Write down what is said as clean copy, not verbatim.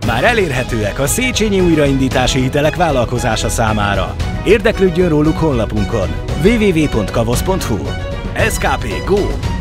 Már elérhetőek a Széchenyi újraindítási hitelek vállalkozása számára. Érdeklődjön róluk honlapunkon www.kavosz.hu. SKP Go!